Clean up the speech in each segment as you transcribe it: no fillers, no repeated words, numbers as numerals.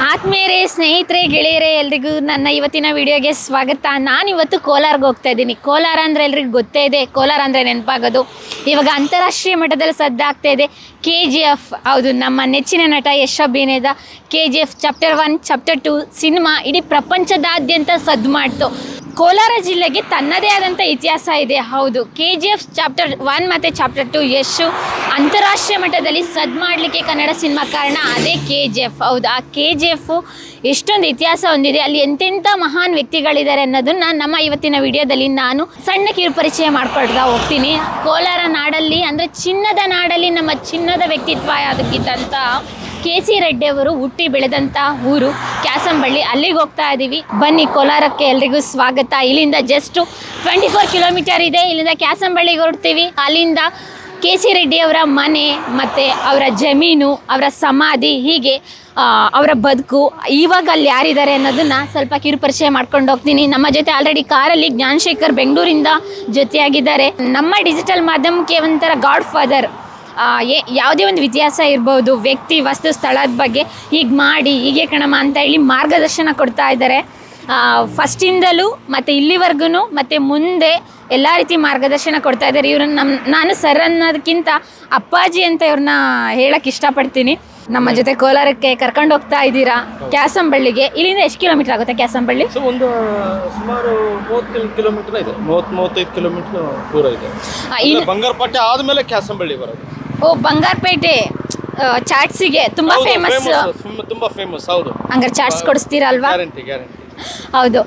ಆತ್ಮೀಯರೇ, ಸ್ನೇಹಿತರೆ, ಗೆಳೆಯರೇ, ಎಲ್ರಿಗೂ ನನ್ನ ಇವತ್ತಿನ ವಿಡಿಯೋಗೆ ಸ್ವಾಗತ. ನಾನಿವತ್ತು ಕೋಲಾರ್ಗೆ ಹೋಗ್ತಾ ಇದ್ದೀನಿ. ಕೋಲಾರ ಅಂದರೆ ಎಲ್ರಿಗೂ ಗೊತ್ತೇ ಇದೆ. ಕೋಲಾರ ಅಂದರೆ ನೆನಪಾಗೋದು. ಇವಾಗ ಅಂತಾರಾಷ್ಟ್ರೀಯ ಮಟ್ಟದಲ್ಲಿ ಸದ್ದಾಗ್ತಾ ಇದೆ KGF. ಹೌದು, ನಮ್ಮ ನೆಚ್ಚಿನ ನಟ ಯಶ್ ಅಭಿನಯದ KGF ಚಾಪ್ಟರ್ 1 ಚಾಪ್ಟರ್ 2 ಸಿನಿಮಾ ಇಡೀ ಪ್ರಪಂಚದಾದ್ಯಂತ ಸದ್ದು ಮಾಡ್ತು. ಕೋಲಾರ ಜಿಲ್ಲೆಗೆ ತನ್ನದೇ ಆದಂಥ ಇತಿಹಾಸ ಇದೆ. ಹೌದು, KGF ಚಾಪ್ಟರ್ 1 ಮತ್ತು ಚಾಪ್ಟರ್ 2 ಯಶು ಅಂತಾರಾಷ್ಟ್ರೀಯ ಮಟ್ಟದಲ್ಲಿ ಸದ್ದು ಮಾಡಲಿಕ್ಕೆ ಕನ್ನಡ ಸಿನಿಮಾ ಕಾರಣ ಅದೇ KGF. ಹೌದು, ಆ KGF ಎಷ್ಟೊಂದು ಇತಿಹಾಸ ಹೊಂದಿದೆ, ಅಲ್ಲಿ ಎಂತೆಂಥ ಮಹಾನ್ ವ್ಯಕ್ತಿಗಳಿದ್ದಾರೆ ಅನ್ನೋದನ್ನ ನಮ್ಮ ಇವತ್ತಿನ ವಿಡಿಯೋದಲ್ಲಿ ನಾನು ಸಣ್ಣ ಕಿರು ಪರಿಚಯ ಮಾಡ್ಕೊಳ್ತಾ ಹೋಗ್ತೀನಿ. ಕೋಲಾರ ನಾಡಲ್ಲಿ ಅಂದರೆ ಚಿನ್ನದ ನಾಡಲ್ಲಿ ನಮ್ಮ ಚಿನ್ನದ ವ್ಯಕ್ತಿತ್ವ ಅದಕ್ಕಿದ್ದಂಥ KC ರೆಡ್ಡಿ ಅವರು ಹುಟ್ಟಿ ಬೆಳೆದಂಥ ಊರು ಕ್ಯಾಸಂಬಳ್ಳಿ. ಅಲ್ಲಿಗೆ ಹೋಗ್ತಾ ಇದ್ದೀವಿ. ಬನ್ನಿ, ಕೋಲಾರಕ್ಕೆ ಎಲ್ರಿಗೂ ಸ್ವಾಗತ. ಇಲ್ಲಿಂದ ಜಸ್ಟ್ 24 ಕಿಲೋಮೀಟರ್ ಇದೆ. ಇಲ್ಲಿಂದ ಕ್ಯಾಸಂಬಳ್ಳಿಗೆ ಹೊರಡ್ತೀವಿ. ಅಲ್ಲಿಂದ KC ರೆಡ್ಡಿ ಅವರ ಮನೆ ಮತ್ತು ಅವರ ಜಮೀನು, ಅವರ ಸಮಾಧಿ, ಹೀಗೆ ಅವರ ಬದುಕು, ಇವಾಗ ಅಲ್ಲಿ ಯಾರಿದ್ದಾರೆ ಅನ್ನೋದನ್ನು ಸ್ವಲ್ಪ ಕಿರು ಪರಿಚಯ ಮಾಡ್ಕೊಂಡು ಹೋಗ್ತೀನಿ. ನಮ್ಮ ಜೊತೆ ಆಲ್ರೆಡಿ ಕಾರಲ್ಲಿ ಜ್ಞಾನಶೇಖರ್ ಬೆಂಗಳೂರಿಂದ ಜೊತೆಯಾಗಿದ್ದಾರೆ. ನಮ್ಮ ಡಿಜಿಟಲ್ ಮಾಧ್ಯಮಕ್ಕೆ ಒಂಥರ ಗಾಡ್ ಫಾದರ್. ಯಾವುದೇ ಒಂದು ವ್ಯತ್ಯಾಸ ಇರ್ಬೋದು, ವ್ಯಕ್ತಿ, ವಸ್ತು, ಸ್ಥಳದ ಬಗ್ಗೆ ಹೀಗೆ ಮಾಡಿ ಹೀಗೆ ಕಣಮ್ಮ ಅಂತ ಹೇಳಿ ಮಾರ್ಗದರ್ಶನ ಕೊಡ್ತಾ ಇದ್ದಾರೆ. ಫಸ್ಟಿಂದಲೂ ಮತ್ತು ಇಲ್ಲಿವರೆಗೂ ಮತ್ತು ಮುಂದೆ ಎಲ್ಲ ರೀತಿ ಮಾರ್ಗದರ್ಶನ ಕೊಡ್ತಾ ಇದ್ದಾರೆ. ಇವ್ರನ್ನ ನಾನು ಸರ್ ಅನ್ನೋದಕ್ಕಿಂತ ಅಪ್ಪಾಜಿ ಅಂತ ಇವ್ರನ್ನ ಹೇಳಕ್ಕೆ ಇಷ್ಟಪಡ್ತೀನಿ. ನಮ್ಮ ಜೊತೆ ಕೋಲಾರಕ್ಕೆ ಕರ್ಕೊಂಡು ಹೋಗ್ತಾ ಇದ್ದೀರಾ ಕ್ಯಾಸಂಬಳ್ಳಿಗೆ. ಇಲ್ಲಿಂದ ಎಷ್ಟು ಕಿಲೋಮೀಟರ್ ಆಗುತ್ತೆ ಕ್ಯಾಸಂಬಳ್ಳಿ? ಒಂದು ಸುಮಾರು 35 ಕಿಲೋಮೀಟರ್ ಇದೆ. 35 ಕಿಲೋಮೀಟರ್ ದೂರ ಇದೆ. ಬಂಗಾರಪೇಟೆ ಆದಮೇಲೆ ಕ್ಯಾಸಂಬಳ್ಳಿ ಬರೋದು. ಓ, ಬಂಗಾರಪೇಟೆ ಚಾಟ್ಸಿಗೆ ತುಂಬಾ ಫೇಮಸ್. ತುಂಬಾ ಫೇಮಸ್. ಹೌದು, ಹಂಗಾರೆ ಚಾಟ್ಸ್ ಕೊಡಿಸ್ತೀರಲ್ವಾ? Guarantee guarantee. ಹೌದು,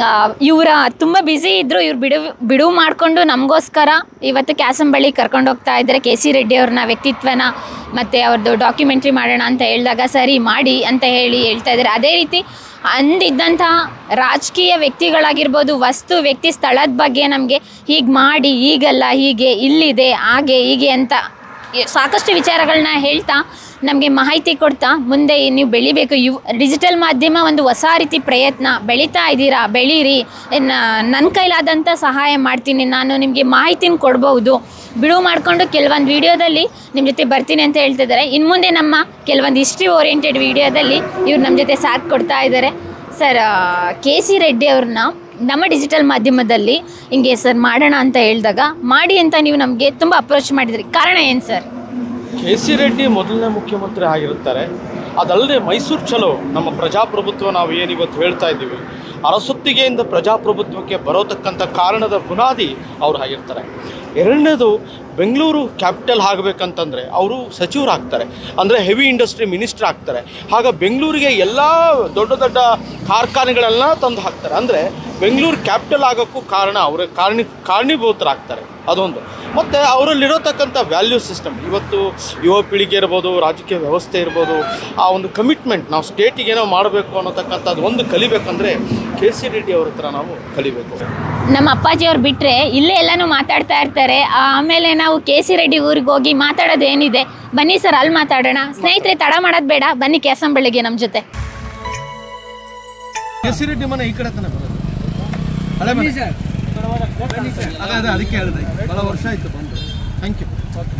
ಇವರ ತುಂಬ ಬ್ಯುಸಿ ಇದ್ದರು. ಇವ್ರು ಬಿಡುವು ಮಾಡಿಕೊಂಡು ನಮಗೋಸ್ಕರ ಇವತ್ತು ಕ್ಯಾಸಂಬಳ್ಳಿ ಕರ್ಕೊಂಡು ಹೋಗ್ತಾ ಇದ್ದಾರೆ. KC ರೆಡ್ಡಿ ಅವ್ರನ್ನ ವ್ಯಕ್ತಿತ್ವನ ಮತ್ತು ಅವ್ರದ್ದು ಡಾಕ್ಯುಮೆಂಟ್ರಿ ಮಾಡೋಣ ಅಂತ ಹೇಳಿದಾಗ ಸರಿ ಮಾಡಿ ಅಂತ ಹೇಳ್ತಾ ಇದ್ದಾರೆ. ಅದೇ ರೀತಿ ಅಂದಿದ್ದಂತಹ ರಾಜಕೀಯ ವ್ಯಕ್ತಿಗಳಾಗಿರ್ಬೋದು, ವಸ್ತು, ವ್ಯಕ್ತಿ, ಸ್ಥಳದ ಬಗ್ಗೆ ನಮಗೆ ಹೀಗೆ ಮಾಡಿ, ಹೀಗಲ್ಲ, ಹೀಗೆ ಇಲ್ಲಿದೆ, ಹಾಗೆ ಹೀಗೆ ಅಂತ ಸಾಕಷ್ಟು ವಿಚಾರಗಳನ್ನ ಹೇಳ್ತಾ ನಮಗೆ ಮಾಹಿತಿ ಕೊಡ್ತಾ ಮುಂದೆ ನೀವು ಬೆಳಿಬೇಕು. ಡಿಜಿಟಲ್ ಮಾಧ್ಯಮ ಒಂದು ಹೊಸ ರೀತಿ ಪ್ರಯತ್ನ. ಬೆಳೀತಾ ಇದ್ದೀರಾ, ಬೆಳೀರಿ. ನನ್ನ ಕೈಲಾದಂಥ ಸಹಾಯ ಮಾಡ್ತೀನಿ, ನಾನು ನಿಮಗೆ ಮಾಹಿತಿನ ಕೊಡ್ಬೋದು. ಬಿಡುವು ಮಾಡಿಕೊಂಡು ಕೆಲವೊಂದು ವೀಡಿಯೋದಲ್ಲಿ ನಿಮ್ಮ ಜೊತೆ ಬರ್ತೀನಿ ಅಂತ ಹೇಳ್ತಿದ್ದಾರೆ. ಇನ್ನು ಮುಂದೆ ನಮ್ಮ ಕೆಲವೊಂದು ಹಿಸ್ಟ್ರಿ ಓರಿಯೆಂಟೆಡ್ ವೀಡಿಯೋದಲ್ಲಿ ಇವ್ರು ನಮ್ಮ ಜೊತೆ ಸಾಥ್ ಕೊಡ್ತಾ ಇದ್ದಾರೆ. ಸರ್, KC ರೆಡ್ಡಿ ಅವ್ರನ್ನ ನಮ್ಮ ಡಿಜಿಟಲ್ ಮಾಧ್ಯಮದಲ್ಲಿ ಹಿಂಗೆ ಸರ್ ಮಾಡೋಣ ಅಂತ ಹೇಳಿದಾಗ ಮಾಡಿ ಅಂತ ನೀವು ನಮಗೆ ತುಂಬ ಅಪ್ರೋಚ್ ಮಾಡಿದ್ರಿ. ಕಾರಣ ಏನು ಸರ್? KC ರೆಡ್ಡಿ ಮೊದಲನೇ ಮುಖ್ಯಮಂತ್ರಿ ಆಗಿರುತ್ತಾರೆ. ಅದಲ್ಲದೆ ಮೈಸೂರು ಚಲೋ, ನಮ್ಮ ಪ್ರಜಾಪ್ರಭುತ್ವ ನಾವು ಏನಿವತ್ತು ಹೇಳ್ತಾ ಇದ್ದೀವಿ, ಅರಸೊತ್ತಿಗೆಯಿಂದ ಪ್ರಜಾಪ್ರಭುತ್ವಕ್ಕೆ ಬರೋತಕ್ಕಂಥ ಕಾರಣದ ಬುನಾದಿ ಅವ್ರು ಆಗಿರ್ತಾರೆ. ಎರಡನೇದು, ಬೆಂಗಳೂರು ಕ್ಯಾಪಿಟಲ್ ಆಗಬೇಕಂತಂದರೆ ಅವರು ಸಚಿವರಾಗ್ತಾರೆ, ಅಂದರೆ ಹೆವಿ ಇಂಡಸ್ಟ್ರಿ ಮಿನಿಸ್ಟರ್ ಆಗ್ತಾರೆ. ಆಗ ಬೆಂಗಳೂರಿಗೆ ಎಲ್ಲ ದೊಡ್ಡ ದೊಡ್ಡ ಕಾರ್ಖಾನೆಗಳೆಲ್ಲ ತಂದು ಹಾಕ್ತಾರೆ. ಅಂದರೆ ಬೆಂಗಳೂರು ಕ್ಯಾಪಿಟಲ್ ಆಗೋಕ್ಕೂ ಕಾರಣ ಅವರೇ ಕಾರಣೀಭೂತರಾಗ್ತಾರೆ. ಅದೊಂದು. ಮತ್ತು ಅವರಲ್ಲಿರೋತಕ್ಕಂಥ ವ್ಯಾಲ್ಯೂ ಸಿಸ್ಟಮ್, ಇವತ್ತು ಯುವ ಪೀಳಿಗೆ ಇರ್ಬೋದು, ರಾಜಕೀಯ ವ್ಯವಸ್ಥೆ ಇರ್ಬೋದು, ಆ ಒಂದು ಕಮಿಟ್ಮೆಂಟ್, ನಾವು ಸ್ಟೇಟಿಗೆ ಏನೋ ಮಾಡಬೇಕು ಅನ್ನೋತಕ್ಕಂಥದ್ದು ಒಂದು ಕಲಿಬೇಕಂದ್ರೆ KC ರೆಡ್ಡಿ ಅವ್ರ ಹತ್ರ ನಾವು ಕಲಿಬೇಕು. ನಮ್ಮ ಅಪ್ಪಾಜಿ ಅವ್ರು ಬಿಟ್ಟರೆ ಇಲ್ಲೇ ಎಲ್ಲನೂ ಮಾತಾಡ್ತಾ ಇರ್ತಾರೆ. ಆಮೇಲೆ ನಾವು KC ರೆಡ್ಡಿ ಊರಿಗೆ ಹೋಗಿ ಮಾತಾಡೋದು ಏನಿದೆ, ಬನ್ನಿ ಸರ್ ಅಲ್ಲಿ ಮಾತಾಡೋಣ. ಸ್ನೇಹಿತರೆ, ತಡ ಮಾಡೋದು ಬೇಡ, ಬನ್ನಿ ಕ್ಯಾಸಂಬಳ್ಳಿಗೆ ನಮ್ಮ ಜೊತೆ. KC ರೆಡ್ಡಿ ಮನೆ ಈ ಕಡೆ ತಾನೆ ಬರೋದು. ಅದಕ್ಕೆ ಹೇಳಿದೆ, ಬಹಳ ವರ್ಷ ಆಯಿತು ಬಂದು. Thank you.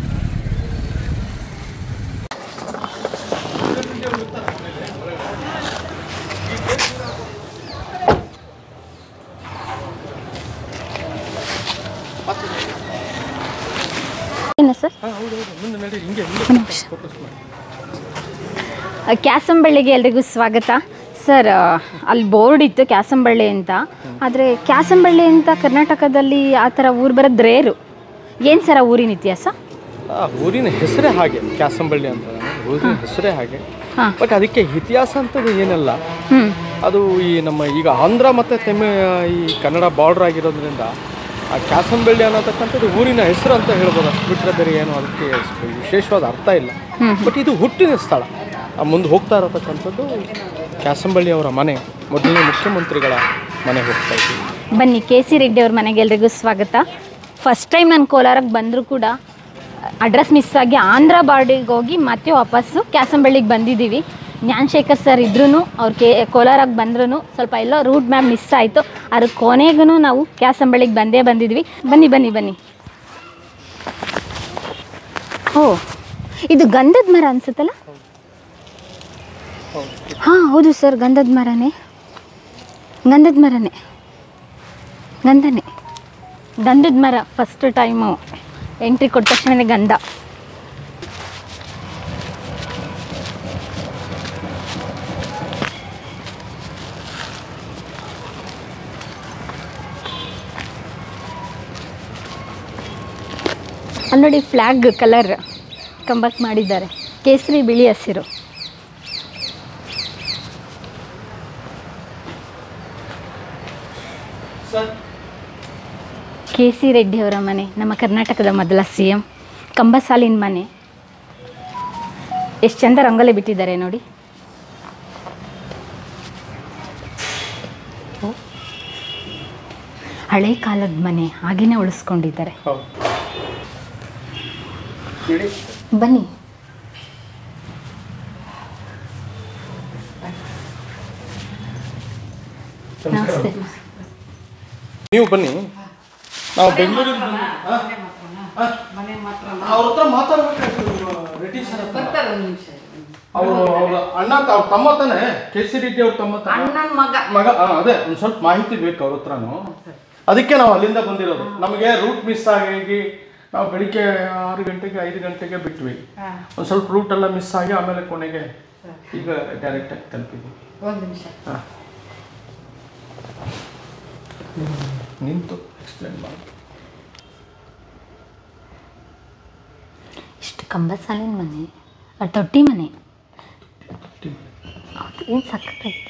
ಏನು ಸರ್? ಕ್ಯಾಸಂಬಳ್ಳಿಗೆ ಎಲ್ರಿಗೂ ಸ್ವಾಗತ. ಸರ್, ಅಲ್ಲಿ ಬೋರ್ಡ್ ಇತ್ತು ಕ್ಯಾಸಂಬಳ್ಳಿ ಅಂತ, ಆದರೆ ಕ್ಯಾಸಂಬಳ್ಳಿ ಅಂತ ಕರ್ನಾಟಕದಲ್ಲಿ ಆ ಥರ ಊರು ಬರೋದು ರೇರು. ಏನು ಸರ್ ಆ ಊರಿನ ಇತಿಹಾಸ? ಊರಿನ ಹೆಸರೇ ಹಾಗೆ, ಕ್ಯಾಸಂಬಳ್ಳಿ ಅಂತ ಊರಿನ ಹೆಸರೇ ಹಾಗೆ. ಬಟ್ ಅದಕ್ಕೆ ಇತಿಹಾಸ ಅಂತದ್ದು ಏನಲ್ಲ. ಅದು ಈ ನಮ್ಮ ಈಗ ಆಂಧ್ರ ಮತ್ತು ಈ ಕನ್ನಡ ಬಾರ್ಡ್ರ್ ಆಗಿರೋದ್ರಿಂದ ಆ ಕ್ಯಾಸಂಬಳ್ಳಿ ಅನ್ನತಕ್ಕಂಥದ್ದು ಊರಿನ ಹೆಸರು ಅಂತ ಹೇಳ್ಬೋದು. ಅಷ್ಟು ಬಿಟ್ಟರೆ ಬೇರೆ ಏನು ಅದಕ್ಕೆ ವಿಶೇಷವಾದ ಅರ್ಥ ಇಲ್ಲ. ಬಟ್ ಇದು ಹುಟ್ಟಿನ ಸ್ಥಳ. ಮುಂದೆ ಹೋಗ್ತಾ ಇರತಕ್ಕಂಥದ್ದು ಕ್ಯಾಸಂಬಳ್ಳಿ ಅವರ ಮನೆ, ಮೊದಲನೇ ಮುಖ್ಯಮಂತ್ರಿಗಳ ಮನೆ ಹೋಗ್ತಾ ಇದ್ದೀವಿ. ಬನ್ನಿ, KC ರೆಡ್ಡಿ ಅವ್ರ ಮನೆಗೆ ಎಲ್ರಿಗೂ ಸ್ವಾಗತ. ಫಸ್ಟ್ ಟೈಮ್ ನಾನು ಕೋಲಾರಕ್ಕೆ ಬಂದರೂ ಕೂಡ ಅಡ್ರೆಸ್ ಮಿಸ್ ಆಗಿ ಆಂಧ್ರ ಬಾರ್ಡಿಗೆ ಹೋಗಿ ಮತ್ತೆ ವಾಪಸ್ಸು ಕ್ಯಾಸಂಬಳ್ಳಿಗೆ ಬಂದಿದ್ದೀವಿ. ಜ್ಞಾನಶೇಖರ್ ಸರ್ ಇದ್ರೂ ಅವ್ರು ಕೋಲಾರಕ್ಕೆ ಬಂದ್ರೂ ಸ್ವಲ್ಪ ಎಲ್ಲೋ ರೂಟ್ ಮ್ಯಾಪ್ ಮಿಸ್ ಆಯಿತು. ಅದ್ರ ಕೊನೆಗೂ ನಾವು ಕ್ಯಾಸಂಬಳ್ಳಿಗೆ ಬಂದಿದ್ವಿ. ಬನ್ನಿ ಬನ್ನಿ ಬನ್ನಿ. ಓ, ಇದು ಗಂಧದ ಮರ ಅನ್ಸುತ್ತಲ್ಲ? ಹಾಂ ಹೌದು ಸರ್, ಗಂಧದ ಮರನೇ, ಗಂಧದ ಮರ. ಫಸ್ಟ್ ಟೈಮು ಎಂಟ್ರಿ ಕೊಟ್ಟ ತಕ್ಷಣ ಗಂಧ. ಅಲ್ಲಿ ನೋಡಿ ಫ್ಲ್ಯಾಗ್ ಕಲರ್ ಕಂಬಕ್ಕೆ ಮಾಡಿದ್ದಾರೆ, ಕೇಸರಿ ಬಿಳಿ ಹಸಿರು. ಕೆ ಸಿ ರೆಡ್ಡಿ ಅವರ ಮನೆ, ನಮ್ಮ ಕರ್ನಾಟಕದ ಮೊದಲ CM. ಕಂಬಸಾಲಿನ ಮನೆ. ಎಷ್ಟು ಚಂದ ರಂಗೋಲಿ ಬಿಟ್ಟಿದ್ದಾರೆ ನೋಡಿ. ಹಳೆ ಕಾಲದ ಮನೆ ಹಾಗೇನೆ ಉಳಿಸ್ಕೊಂಡಿದ್ದಾರೆ. ಬನ್ನಿ. ನಮಸ್ತೆ. ನೀವು ಬನ್ನಿ, ನಾವು ಬೆಂಗಳೂರಿಂದ ಅವ್ರ ಹತ್ರ ಮಾತಾಡ್ಬೇಕಾಗ್ತದೆ. ರೆಡ್ಡಿ ಸರ್ ಅವರು ಅವ್ರ ಅಣ್ಣ ಅವ್ರ ತಮ್ಮ ತಾನೆ, ಕೆ ಸಿ ರೆಡ್ಡಿ ಅವ್ರ ತಮ್ಮ ಮಗ. ಅದೇ ಒಂದು ಸ್ವಲ್ಪ ಮಾಹಿತಿ ಬೇಕು ಅವ್ರ ಹತ್ರನು, ಅದಕ್ಕೆ ನಾವು ಅಲ್ಲಿಂದ ಬಂದಿರೋದು. ನಮಗೆ ರೂಟ್ ಮಿಸ್ ಆಗಿ ನಾವು ಬೆಳಿಗ್ಗೆ 6 ಗಂಟೆಗೆ 5 ಗಂಟೆಗೆ ಬಿಟ್ವಿ. ಒಂದು ಸ್ವಲ್ಪ ರೂಟ್ ಎಲ್ಲ ಮಿಸ್ ಆಗಿ ಆಮೇಲೆ ಕೊನೆಗೆ ಈಗ ಡೈರೆಕ್ಟಾಗಿ ತಲುಪಿದ್ವಿ. ಹಾಂ, ನಿಂತು ಎಕ್ಸ್ಪ್ಲೇನ್ ಮಾಡಿ. ಇಷ್ಟು ಕಂಬಸಾಲಿನ ಮನೆ, ತೊಟ್ಟಿ ಮನೆ, ಏನು ಸಕ್ಕತ್ತಾಯ್ತು.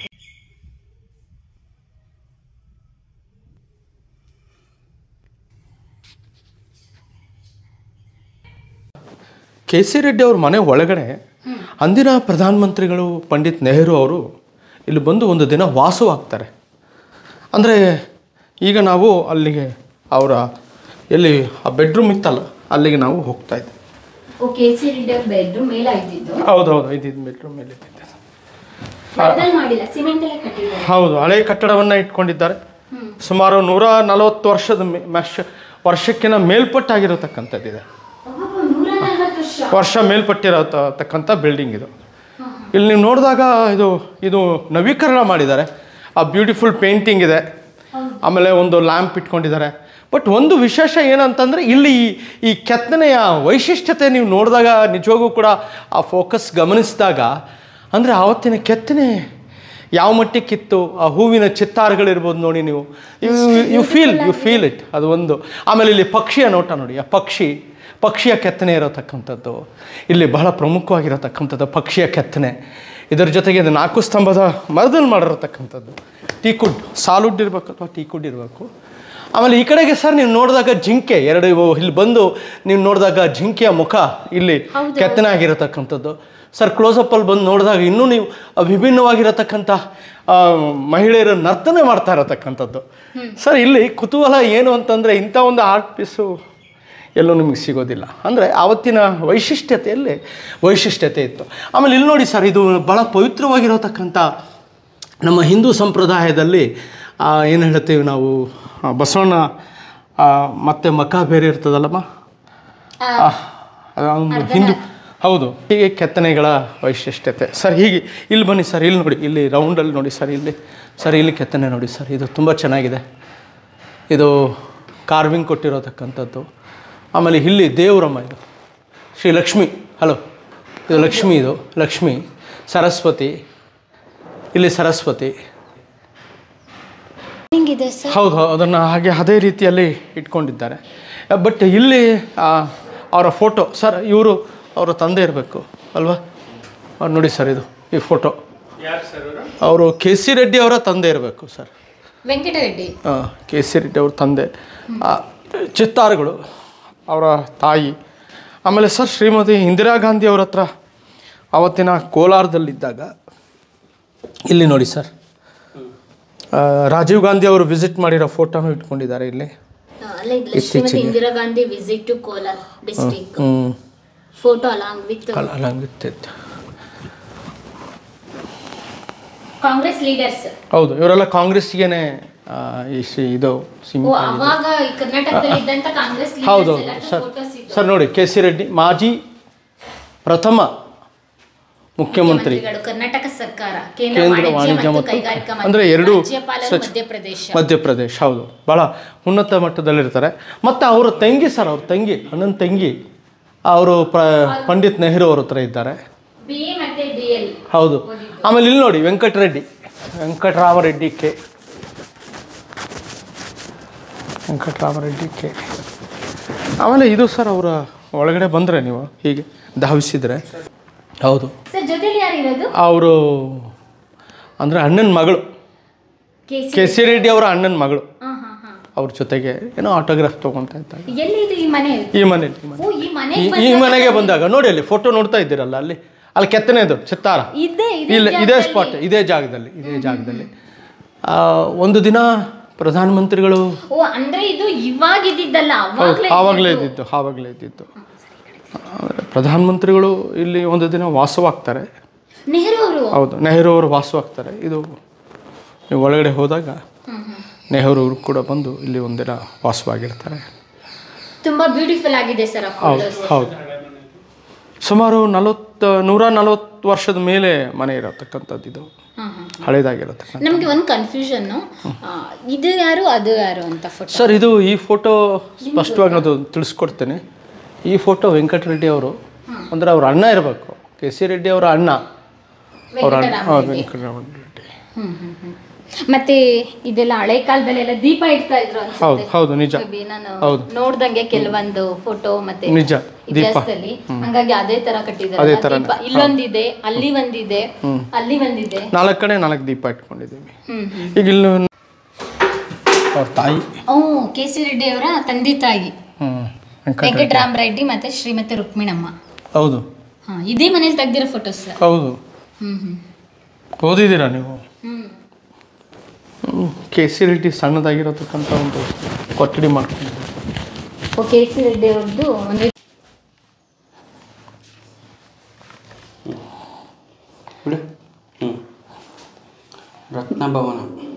ಕೆ ಸಿ ರೆಡ್ಡಿ ಅವ್ರ ಮನೆ ಒಳಗಡೆ ಅಂದಿನ ಪ್ರಧಾನಮಂತ್ರಿಗಳು ಪಂಡಿತ್ ನೆಹರು ಅವರು ಇಲ್ಲಿ ಬಂದು ಒಂದು ದಿನ ವಾಸವಾಗ್ತಾರೆ. ಅಂದರೆ ಈಗ ನಾವು ಅಲ್ಲಿಗೆ ಅವರ ಎಲ್ಲಿ ಆ ಬೆಡ್ರೂಮ್ ಇತ್ತಲ್ಲ ಅಲ್ಲಿಗೆ ನಾವು ಹೋಗ್ತಾ ಇದ್ವಿ. ಕೆ ಸಿ ರೆಡ್ಡಿ ಅವ್ರ ಬೆಡ್ರೂಮ್ ಮೇಲೆ ಇದ್ದಿದ್ದು. ಹೌದು, ಇದ್ದಿದ್ದು ಬೆಡ್ರೂಮ್ ಮೇಲೆ ಇದ್ದಿದ್ದು. ಹೌದು, ಹಳೆ ಕಟ್ಟಡವನ್ನು ಇಟ್ಕೊಂಡಿದ್ದಾರೆ. ಸುಮಾರು 140 ವರ್ಷಕ್ಕಿಂತ ಮೇಲ್ಪಟ್ಟಾಗಿರತಕ್ಕಂಥದ್ದಿದೆ. ವರ್ಷ ಮೇಲ್ಪಟ್ಟಿರತಕ್ಕಂಥ ಬಿಲ್ಡಿಂಗ್ ಇದು. ಇಲ್ಲಿ ನೀವು ನೋಡಿದಾಗ ಇದು ನವೀಕರಣ ಮಾಡಿದ್ದಾರೆ. ಆ ಬ್ಯೂಟಿಫುಲ್ ಪೇಂಟಿಂಗ್ ಇದೆ, ಆಮೇಲೆ ಒಂದು ಲ್ಯಾಂಪ್ ಇಟ್ಕೊಂಡಿದ್ದಾರೆ. ಬಟ್ ಒಂದು ವಿಶೇಷ ಏನಂತಂದರೆ ಇಲ್ಲಿ ಈ ಕೆತ್ತನೆಯ ವೈಶಿಷ್ಟ್ಯತೆ ನೀವು ನೋಡಿದಾಗ ನಿಜವಾಗೂ ಕೂಡ ಆ ಫೋಕಸ್ ಗಮನಿಸಿದಾಗ ಅಂದರೆ ಆವತ್ತಿನ ಕೆತ್ತನೆ ಯಾವ ಮಟ್ಟಕ್ಕಿತ್ತು, ಆ ಹೂವಿನ ಚಿತ್ತಾರಗಳಿರ್ಬೋದು ನೋಡಿ ನೀವು, ಯು ಫೀಲ್ ಇಟ್. ಅದು ಒಂದು. ಆಮೇಲೆ ಇಲ್ಲಿ ಪಕ್ಷಿಯ ನೋಟ ನೋಡಿ, ಆ ಪಕ್ಷಿಯ ಕೆತ್ತನೆ ಇರತಕ್ಕಂಥದ್ದು ಇಲ್ಲಿ ಬಹಳ ಪ್ರಮುಖವಾಗಿರತಕ್ಕಂಥದ್ದು. ಪಕ್ಷಿಯ ಕೆತ್ತನೆ, ಇದರ ಜೊತೆಗೆ ಇದು 4 ಸ್ತಂಭದ ಮರದಲ್ಲಿ ಮಾಡಿರತಕ್ಕಂಥದ್ದು. ಟೀಕುಡ್, ಸಾಲುಡ್ ಇರಬೇಕು ಅಥವಾ ಟೀಕುಡ್ ಇರಬೇಕು. ಆಮೇಲೆ ಈ ಕಡೆಗೆ ಸರ್ ನೀವು ನೋಡಿದಾಗ ಜಿಂಕೆ ಇಲ್ಲಿ ಬಂದು ನೀವು ನೋಡಿದಾಗ ಜಿಂಕೆಯ ಮುಖ ಇಲ್ಲಿ ಕೆತ್ತನೆ ಆಗಿರತಕ್ಕಂಥದ್ದು. ಸರ್ ಕ್ಲೋಸಪ್ಪಲ್ಲಿ ಬಂದು ನೋಡಿದಾಗ ಇನ್ನೂ ನೀವು ವಿಭಿನ್ನವಾಗಿರತಕ್ಕಂಥ ಮಹಿಳೆಯರು ನರ್ತನೆ ಮಾಡ್ತಾ ಇರತಕ್ಕಂಥದ್ದು. ಸರ್ ಇಲ್ಲಿ ಕುತೂಹಲ ಏನು ಅಂತಂದರೆ ಇಂಥ ಒಂದು ಆರ್ಟ್ ಪೀಸು ಎಲ್ಲೂ ನಿಮಗೆ ಸಿಗೋದಿಲ್ಲ. ಅಂದರೆ ಆವತ್ತಿನ ವೈಶಿಷ್ಟ್ಯತೆ ಇತ್ತು. ಆಮೇಲೆ ಇಲ್ಲಿ ನೋಡಿ ಸರ್, ಇದು ಭಾಳ ಪವಿತ್ರವಾಗಿರತಕ್ಕಂಥ ನಮ್ಮ ಹಿಂದೂ ಸಂಪ್ರದಾಯದಲ್ಲಿ ಏನು ಹೇಳ್ತೀವಿ ನಾವು, ಬಸವಣ್ಣ ಮತ್ತು ಮಖ ಬೇರೆ ಇರ್ತದಲ್ಲಮ್ಮ, ಒಂದು ಹಿಂದೂ. ಹೌದು, ಹೀಗೆ ಕೆತ್ತನೆಗಳ ವೈಶಿಷ್ಟ್ಯತೆ ಸರ್. ಹೀಗೆ ಇಲ್ಲಿ ಬನ್ನಿ ಸರ್, ಇಲ್ಲಿ ನೋಡಿ, ಇಲ್ಲಿ ರೌಂಡಲ್ಲಿ ನೋಡಿ ಸರ್, ಇಲ್ಲಿ ಕೆತ್ತನೆ ನೋಡಿ ಸರ್. ಇದು ತುಂಬ ಚೆನ್ನಾಗಿದೆ. ಇದು ಕಾರ್ವಿಂಗ್ ಕೊಟ್ಟಿರೋತಕ್ಕಂಥದ್ದು. ಆಮೇಲೆ ಇಲ್ಲಿ ದೇವರಮ್ಮ, ಇದು ಶ್ರೀ ಲಕ್ಷ್ಮಿ. ಹಲೋ, ಇದು ಲಕ್ಷ್ಮಿ ಸರಸ್ವತಿ. ಇಲ್ಲಿ ಸರಸ್ವತಿ. ಹೌದು, ಅದನ್ನು ಅದೇ ರೀತಿಯಲ್ಲಿ ಇಟ್ಕೊಂಡಿದ್ದಾರೆ. ಬಟ್ ಇಲ್ಲಿ ಅವರ ಫೋಟೋ ಸರ್, ಅವರ ತಂದೆ ಇರಬೇಕು ಅಲ್ವಾ? ಅವ್ರು ನೋಡಿ ಸರ್, ಈ ಫೋಟೋ ಅವರು ಕೆ ಸಿ ರೆಡ್ಡಿ ಅವರ ತಂದೆ ಇರಬೇಕು ಸರ್, ವೆಂಕಟ ರೆಡ್ಡಿ. ಕೆ ಸಿ ರೆಡ್ಡಿ ಅವ್ರ ತಂದೆ. ಚಿತ್ತಾರಗಳು ಅವರ ತಾಯಿ. ಆಮೇಲೆ ಸರ್ ಶ್ರೀಮತಿ ಇಂದಿರಾ ಗಾಂಧಿ ಅವ್ರ ಹತ್ರ ಆವತ್ತಿನ ಕೋಲಾರದಲ್ಲಿದ್ದಾಗ ಇಲ್ಲಿ ನೋಡಿ ಸರ್, ರಾಜೀವ್ ಗಾಂಧಿ ಅವರು ವಿಸಿಟ್ ಮಾಡಿರೋ ಫೋಟೋನು ಇಟ್ಕೊಂಡಿದ್ದಾರೆ ಇಲ್ಲಿ. Indira Gandhi visit to Kolar district photo along with Congress leaders. ಹೌದು, ಇವರೆಲ್ಲ ಕಾಂಗ್ರೆಸ್ಗೆನೆ ಇದು ಹೌದು ಸರ್. ಸರ್ ನೋಡಿ, ಕೆ ಸಿ ರೆಡ್ಡಿ ಮಾಜಿ ಪ್ರಥಮ ಮುಖ್ಯಮಂತ್ರಿಗಳು ಕರ್ನಾಟಕ ಸರ್ಕಾರ, ಕೇಂದ್ರ ವಾಣಿಜ್ಯ ಮತ್ತು ಕೈಗಾರಿಕಾ ಅಂದರೆ ಎರಡು ಮಧ್ಯಪ್ರದೇಶ. ಹೌದು, ಭಾಳ ಉನ್ನತ ಮಟ್ಟದಲ್ಲಿರ್ತಾರೆ. ಮತ್ತು ಅವರ ತಂಗಿ ಸರ್, ಅವ್ರ ತಂಗಿ, ಅಣ್ಣನ ತಂಗಿ, ಅವರು ಪಂಡಿತ್ ನೆಹರು ಅವ್ರ ಹತ್ರ ಇದ್ದಾರೆ. BA ಮತ್ತು DL. ಹೌದು. ಆಮೇಲೆ ಇಲ್ಲಿ ನೋಡಿ ವೆಂಕಟರಾಮರೆಡ್ಡಿ ಕೆ. ಆಮೇಲೆ ಇದು ಸರ್, ಅವರ ಒಳಗಡೆ ಬಂದರೆ ನೀವು ಹೀಗೆ ಧಾವಿಸಿದರೆ, ಹೌದು, ಅವರು ಅಂದರೆ ಅಣ್ಣನ ಮಗಳು, KC ರೆಡ್ಡಿ ಅವರ ಅಣ್ಣನ ಮಗಳು. ಅವ್ರ ಜೊತೆಗೆ ಏನೋ ಆಟೋಗ್ರಾಫ್ ತೊಗೊತಾ ಇದ್ದಾರೆ ಈ ಮನೆಗೆ ಬಂದಾಗ. ನೋಡಿ ಅಲ್ಲಿ ಫೋಟೋ ನೋಡ್ತಾ ಇದ್ದೀರಲ್ಲ, ಅಲ್ಲಿ ಕೆತ್ತನೆದು ಚಿತ್ತಾರ ಇದೇ ಸ್ಪಾಟ್, ಇದೇ ಜಾಗದಲ್ಲಿ ಒಂದು ದಿನ ಪ್ರಧಾನಮಂತ್ರಿಗಳು ಆವಾಗಲೇ ಇದ್ದಿದ್ದು ಪ್ರಧಾನಮಂತ್ರಿಗಳು ಇಲ್ಲಿ ಒಂದು ದಿನ ವಾಸವಾಗ್ತಾರೆ. ಹೌದು, ನೆಹರು ಅವರು ವಾಸವಾಗ್ತಾರೆ. ಇದು ನೀವು ಒಳಗಡೆ ಹೋದಾಗ ನೆಹರು ಅವರು ಕೂಡ ಬಂದು ಇಲ್ಲಿ ಒಂದಿನ ವಾಸವಾಗಿರ್ತಾರೆ. ತುಂಬಾ ಬ್ಯೂಟಿಫುಲ್ ಆಗಿದೆ ಸರ್. ಹೌದು, ಸುಮಾರು 140 ವರ್ಷದ ಮೇಲೆ ಮನೆ ಇರತಕ್ಕಂಥದ್ದು. ಇದು ಹಳೇದಾಗಿರತಕ್ಕಂಥ. ನಮಗೆ ಒಂದು ಕನ್ಫ್ಯೂಷನ್, ಇದು ಯಾರು ಅದು ಯಾರು ಅಂತ ಫೋಟೋ ಸರ್. ಈ ಫೋಟೋ ಸ್ಪಷ್ಟವಾಗಿ ನಾನು ತಿಳಿಸ್ಕೊಡ್ತೇನೆ. ಈ ಫೋಟೋ ವೆಂಕಟರೆಡ್ಡಿ ಅವರು, ಅಂದರೆ ಅವ್ರ ಅಣ್ಣ ಇರಬೇಕು, KC ರೆಡ್ಡಿ ಅವರ ಅಣ್ಣ, ವೆಂಕಟರಾಮರೆಡ್ಡಿ. ಮತ್ತೆ ಇದೆಲ್ಲ ಹಳೆ ಕಾಲದಲ್ಲೆಲ್ಲ ದೀಪ ಇಡ್ತಾ ಇದ್ರು. ಹೌದು, ನಿಜ. ನಾನು ನೋಡ್ದಂಗೆ ಕೆಲವೊಂದು ಫೋಟೋ ಮತ್ತೆ ನಿಜ ಇತಿಹಾಸದಲ್ಲಿ, ಹಂಗಾಗಿ ಅದೇ ತರ ಕಟ್ಟಿದ್ದಾರೆ. ಇಲ್ಲೊಂದಿದೆ, ಅಲ್ಲಿ ಒಂದಿದೆ, ಅಲ್ಲಿ ಒಂದಿದೆ, 4 ಕಡೆ 4 ದೀಪ ಇಟ್ಕೊಂಡಿದ್ದೀವಿ. ಈಗ ಇಲ್ಲಿ ಅವ್ರ ತಾಯಿ KC ರೆಡ್ಡಿ ಅವರ ತಂದೆ ತಾಯಿ ವೆಂಕಟರಾಮರೆಡ್ಡಿ ಮತ್ತೆ ಶ್ರೀಮತಿ ರುಕ್ಮಿಣಮ್ಮ. ಹೌದು, ಇದೇ ಮನೇಲಿ ತೆಗ್ದಿರೋ ಫೋಟೋಸ್. ಹೌದು, ಓದಿದ್ದೀರಾ ನೀವು? KC ರೆಡ್ಡಿ ಸಣ್ಣದಾಗಿರತಕ್ಕಂಥ ಒಂದು ಕೊಠಡಿ ಮಾಡ್ಕೊಂಡಿದ್ದಾರೆ. KC ರೆಡ್ಡಿ ಅವ್ರದ್ದು ಒಂದು ರತ್ನ ಭವನ.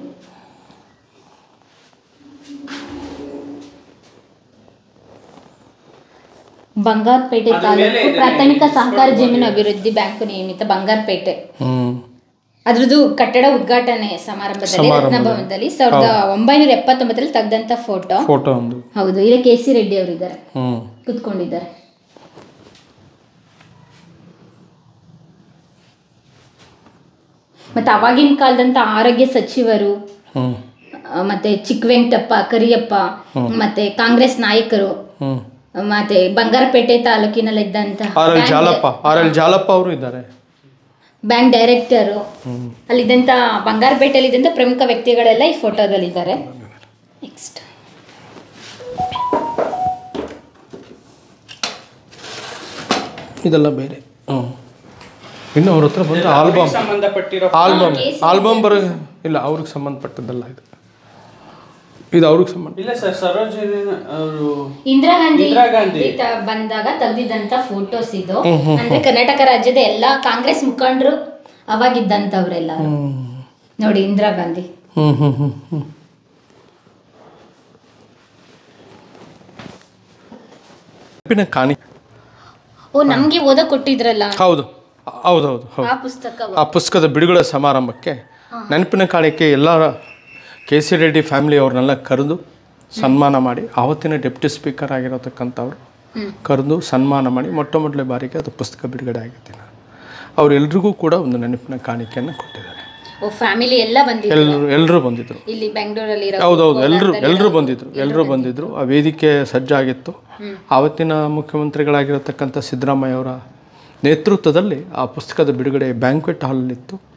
ಬಂಗಾರಪೇಟೆ ತಾಲೂಕು ಪ್ರಾಥಮಿಕ ಸಹಕಾರ ಜಮೀನು ಅಭಿವೃದ್ಧಿ ಬ್ಯಾಂಕ್ ನಿಯಮಿತ ಬಂಗಾರಪೇಟೆ. ಅದ್ರದ್ದು ಕಟ್ಟಡ ಉದ್ಘಾಟನೆ ಸಮಾರಂಭದಲ್ಲಿ ರತ್ನಭವನದಲ್ಲಿ 1979 ತೆಗೆದಂತ ಫೋಟೋ. ಹೌದು, ಇಲ್ಲಿ KC ರೆಡ್ಡಿ ಅವರು ಇದ್ದಾರೆ, ಕುತ್ಕೊಂಡಿದ್ದಾರೆ. ಮತ್ತೆ ಅವಾಗಿನ ಕಾಲದಂತ ಆರೋಗ್ಯ ಸಚಿವರು, ಮತ್ತೆ ಚಿಕ್ಕವೆಂಕಟಪ್ಪ, ಕರಿಯಪ್ಪ, ಮತ್ತೆ ಕಾಂಗ್ರೆಸ್ ನಾಯಕರು, ಮತ್ತೆ ಬಂಗಾರಪೇಟೆ ತಾಲೂಕಿನಲ್ಲಿದ್ದಂತಹ ಜಾಲಪ್ಪ ಅವರು ಇದ್ದಾರೆ, ಬ್ಯಾಂಕ್ ಡೈರೆಕ್ಟರು, ಅಲ್ಲಿದ್ದಂಥ ಬಂಗಾರಪೇಟೆಯಲ್ಲಿದ್ದಂಥ ಪ್ರಮುಖ ವ್ಯಕ್ತಿಗಳೆಲ್ಲ ಈ ಫೋಟೋದಲ್ಲಿದ್ದಾರೆ. ನೆಕ್ಸ್ಟ್ ಇದೆಲ್ಲ ಬೇರೆ. ಇನ್ನು ಅವ್ರ ಹತ್ರ ಬಂದು ಆಲ್ಬಮ್ ಬರೋ ಇಲ್ಲ, ಅವ್ರಿಗೆ ಸಂಬಂಧಪಟ್ಟದ್ದಲ್ಲ ಇದು. ಇದು ಅವ್ರಿಗೆ ಸಂಬಂಧ ಇಲ್ಲ ಸರ್. ಸರೋಜಿನಿ ಅವರು ಇಂದಿರಾ ಗಾಂಧಿ ಬಂದಾಗ ತೆಗೆದಿದ್ದಂತ ಫೋಟೋಸ್ ಇದು. ಅಂದ್ರೆ ಕರ್ನಾಟಕ ರಾಜ್ಯದ ಎಲ್ಲಾ ಕಾಂಗ್ರೆಸ್ ಮುಖಂಡರು ಅವಾಗಿದ್ದಂತವ್ರೆಲ್ಲ ನೋಡಿ. ಇಂದಿರಾ ಗಾಂಧಿ ಕಾಣಿ. ನಮ್ಗೆ ಓದಕ್ ಕೊಟ್ಟಿದ್ರಲ್ಲ. ಹೌದು, ಆ ಪುಸ್ತಕದ ಬಿಡುಗಡೆ ಸಮಾರಂಭಕ್ಕೆ ನೆನಪಿನ ಕಾಣಿಕೆ ಎಲ್ಲರ KC ರೆಡ್ಡಿ ಫ್ಯಾಮಿಲಿ ಅವ್ರನ್ನೆಲ್ಲ ಕರೆದು ಸನ್ಮಾನ ಮಾಡಿ, ಆವತ್ತಿನ ಡೆಪ್ಟಿ ಸ್ಪೀಕರ್ ಆಗಿರತಕ್ಕಂಥವ್ರು ಕರೆದು ಸನ್ಮಾನ ಮಾಡಿ ಮೊಟ್ಟಮೊದಲನೇ ಬಾರಿಗೆ ಅದು ಪುಸ್ತಕ ಬಿಡುಗಡೆ ಆಗಿತ್ತು. ಅವರೆಲ್ಲರಿಗೂ ಕೂಡ ಒಂದು ನೆನಪಿನ ಕಾಣಿಕೆಯನ್ನು ಕೊಟ್ಟಿದ್ದಾರೆ. ಎಲ್ಲರೂ ಬಂದಿದ್ರು ಇಲ್ಲಿ ಬೆಂಗಳೂರಲ್ಲಿ. ಹೌದೌದು, ಎಲ್ಲರೂ ಬಂದಿದ್ರು. ಆ ವೇದಿಕೆ ಸಜ್ಜಾಗಿತ್ತು. ಆವತ್ತಿನ ಮುಖ್ಯಮಂತ್ರಿಗಳಾಗಿರತಕ್ಕಂಥ ಸಿದ್ದರಾಮಯ್ಯ ಅವರ ನೇತೃತ್ವದಲ್ಲಿ ಆ ಪುಸ್ತಕದ ಬಿಡುಗಡೆ ಬ್ಯಾಂಕ್ವೆಟ್ ಹಾಲಲ್ಲಿತ್ತು.